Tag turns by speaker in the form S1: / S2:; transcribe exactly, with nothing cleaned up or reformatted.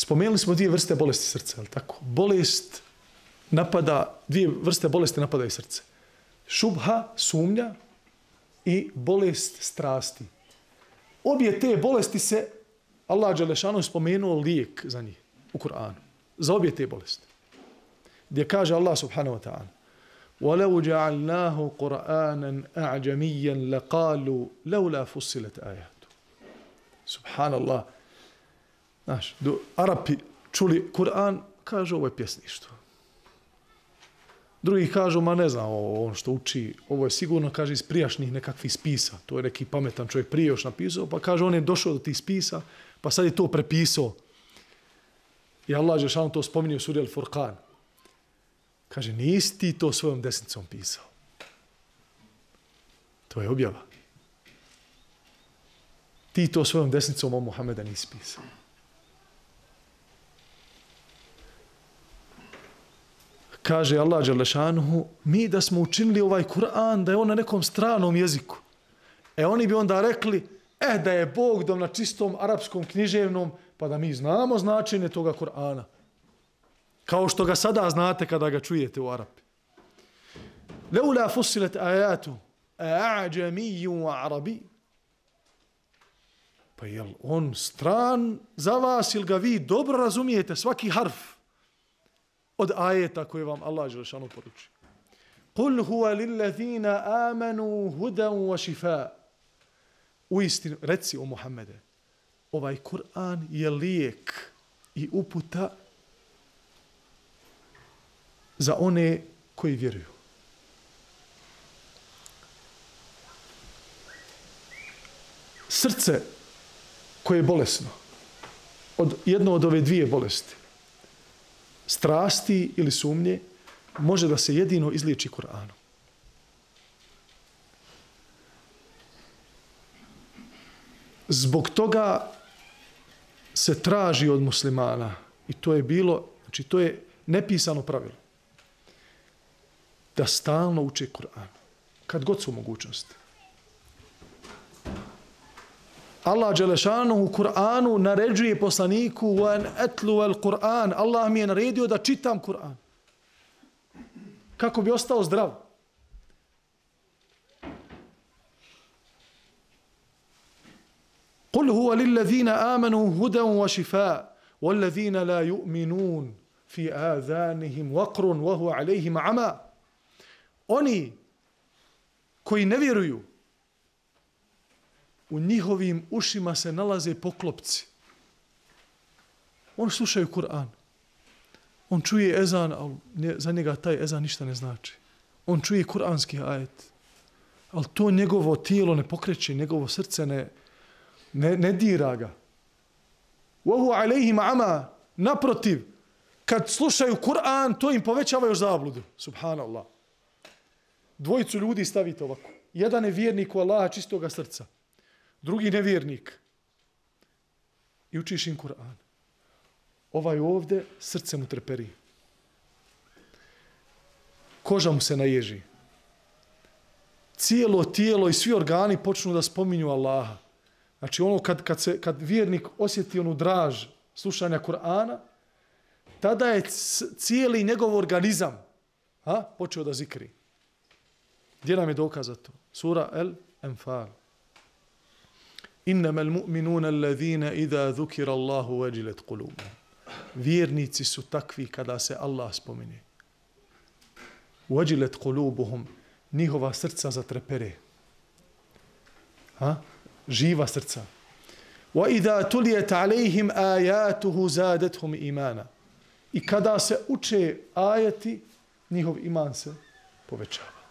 S1: spomenuli smo dvije vrste bolesti srca, je tako? Bolest napada, dvije vrste bolesti napadaju srce. Šubha, sumnja i bolest strasti. Obje te bolesti se Allah dželešanu spomenuo lijek za njih u Kur'anu. Za obje te bolesti. Gdje kaže Allah subhanahu wa ta'ala وَلَوْ جَعَلْنَاهُ قُرْآنًا أَعْجَمِيًّا لَقَالُوا لَوْلَا فُصِّلَتْ آيَاتُ. Subhanallah. Znaš, do Arapi čuli Kur'an, kažu ovo je pjesništvo. Drugi kažu, ma ne znam, ovo on što uči, ovo je sigurno, kaže, iz prijašnjih nekakvih spisa. To je neki pametan čovjek prije još napisao, pa kaže, on je došao do tih spisa, pa sad je to prepisao. I Allah dželešanu to spominje u suri Al-Furqan. Kaže, nisi ti to svojom desnicom pisao. To je objava. Ti to svojom desnicom o Muhameda nisi pisao. Kaže Allah dželešanuhu, mi da smo učinili ovaj Kur'an da je on na nekom stranom jeziku. E oni bi onda rekli, eh da je Bog dom na čistom arapskom književnom, pa da mi znamo značenje toga Kur'ana. Kao što ga sada znate kada ga čujete u Arapi. Leula fussilet ajatu, a'đamiju wa arabi. Pa jel on stran za vas ili ga vi dobro razumijete svaki harf od ajeta koje vam Allah dželešanu poruči. Qul huwa lillazina amanu hudan wa shifa. Uistinu, reci o Muhammede, ovaj Kur'an je lijek i uputa za one koji vjeruju. Srce koje je bolesno, od jedno od ove dvije bolesti, strasti ili sumnje, može da se jedino izliječi Kur'anom. Zbog toga se traži od muslimana, i to je bilo, znači to je nepisano pravilo, da stalno uče Kur'an, kad god su mogućnosti. Allah dželešanu u Kur'anu naređuje poslaniku وَأَنْ أَتْلُوَ الْقُرْآنِ. Allah mi je naredio da čitam Kur'an. Kako bi ostao zdrav. قُلْ هُوَ لِلَّذِينَ آمَنُوا هُدًى وَشِفَاءً وَالَّذِينَ لَا يُؤْمِنُونَ فِي آذَانِهِمْ وَقْرٌ وَهُوَ عَلَيْهِمْ عَمَى. Oni koji ne vjeruju, u njihovim ušima se nalaze poklopci. Oni slušaju Kur'an. On čuje ezan, ali za njega taj ezan ništa ne znači. On čuje kuranski ajet. Ali to njegovo tijelo ne pokreće, njegovo srce ne, ne, ne dira ga. Wahu alejhim ama. Naprotiv, kad slušaju Kur'an, to im povećava još zabludu. Subhanallah. Dvojicu ljudi stavite ovako. Jedan je vjernik u Allaha čistoga srca. Drugi nevjernik. I učiš im Kur'an. Ovaj ovdje srce mu treperi. Koža mu se naježi. Cijelo tijelo i svi organi počnu da spominju Allaha. Znači ono kad, kad, se, kad vjernik osjeti onu draž slušanja Kur'ana, tada je cijeli njegov organizam a, počeo da zikri. Gdje nam je dokaz za to? Sura El-Enfal. Innama al-mu'minuna alladhina idha dhukira Allahu wajilat qulubuhum. Vjernici su takvi kada se Allah spomene. Wajilat qulubuhum, njihova srca zatrepere. Ha? Živa srca. Wa idha tuliyat alayhim ayatuhu zadatuhum imana. I kada se uče ajeti, njihov iman se povećava.